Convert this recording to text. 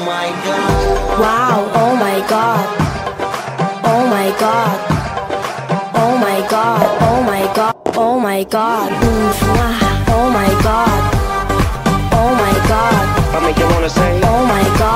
my god. Wow, oh my god. Oh my god. Oh my god. Oh my god. Oh my god. Oh my god. Oh my god. I make you wanna say, Oh my god.